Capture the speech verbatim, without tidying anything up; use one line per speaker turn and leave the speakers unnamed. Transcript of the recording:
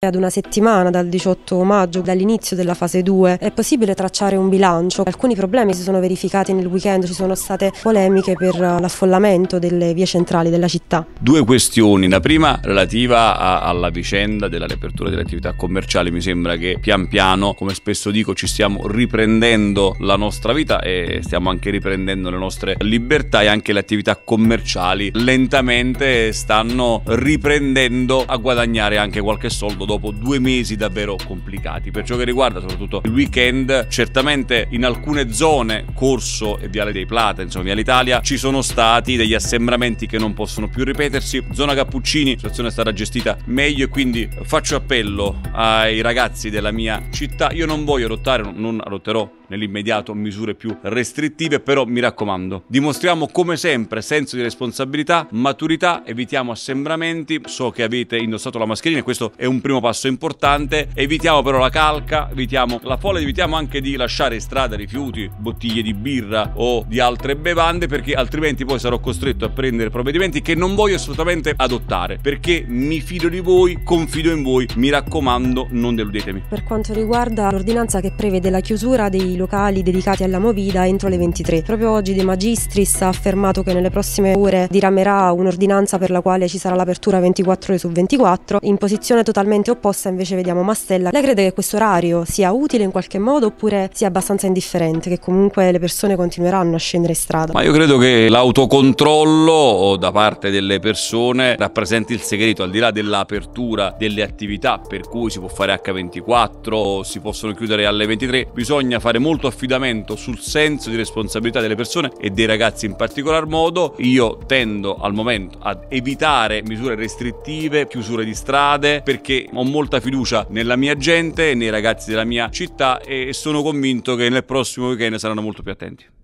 Ad una settimana dal diciotto maggio, dall'inizio della fase due, è possibile tracciare un bilancio. Alcuni problemi si sono verificati nel weekend, ci sono state polemiche per l'affollamento delle vie centrali della città.
Due questioni, la prima relativa a, alla vicenda della riapertura delle attività commerciali. Mi sembra che pian piano, come spesso dico, ci stiamo riprendendo la nostra vita e stiamo anche riprendendo le nostre libertà, e anche le attività commerciali lentamente stanno riprendendo a guadagnare anche qualche soldo dopo due mesi davvero complicati. Per ciò che riguarda soprattutto il weekend, certamente in alcune zone, Corso e Viale dei Plata, insomma Viale Italia, ci sono stati degli assembramenti che non possono più ripetersi. Zona Cappuccini, la situazione è stata gestita meglio, e quindi faccio appello ai ragazzi della mia città. Io non voglio adottare, non adotterò nell'immediato misure più restrittive, però mi raccomando, dimostriamo come sempre senso di responsabilità, maturità, evitiamo assembramenti. So che avete indossato la mascherina e questo è un primo passo importante. Evitiamo però la calca, evitiamo la folla, evitiamo anche di lasciare in strada rifiuti, bottiglie di birra o di altre bevande, perché altrimenti poi sarò costretto a prendere provvedimenti che non voglio assolutamente adottare, perché mi fido di voi, confido in voi, mi raccomando, non deludetemi.
Per quanto riguarda l'ordinanza che prevede la chiusura dei locali dedicati alla movida entro le ventitré, proprio oggi De Magistris ha affermato che nelle prossime ore diramerà un'ordinanza per la quale ci sarà l'apertura ventiquattro ore su ventiquattro. In posizione totalmente opposta invece vediamo Mastella. Lei crede che questo orario sia utile in qualche modo, oppure sia abbastanza indifferente, che comunque le persone continueranno a scendere in strada?
Ma io credo che l'autocontrollo da parte delle persone rappresenti il segreto, al di là dell'apertura delle attività, per cui si può fare acca ventiquattro, si possono chiudere alle ventitré. Bisogna fare molto affidamento sul senso di responsabilità delle persone e dei ragazzi in particolar modo. Io tendo al momento ad evitare misure restrittive, chiusure di strade, perché ho molta fiducia nella mia gente e nei ragazzi della mia città, e sono convinto che nel prossimo weekend saranno molto più attenti.